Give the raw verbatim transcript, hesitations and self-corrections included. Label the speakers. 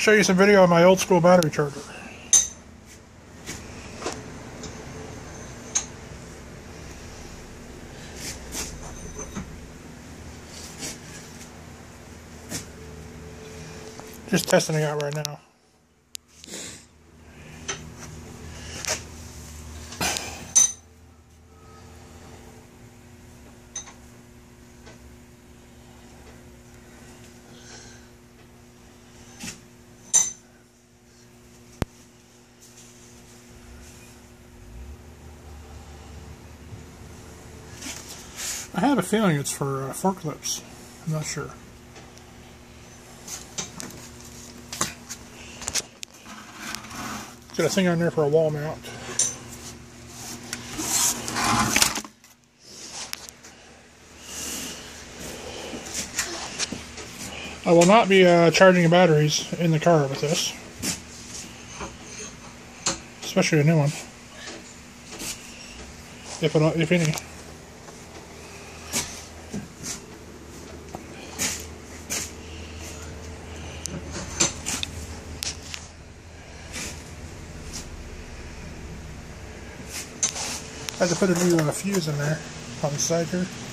Speaker 1: show you some video on my old school battery charger. Just testing it out right now. I have a feeling it's for uh, fork clips. I'm not sure. Got a thing on there for a wall mount. I will not be uh, charging batteries in the car with this, especially a new one, if, it, if any. I had to put a new uh, fuse in there on the side here.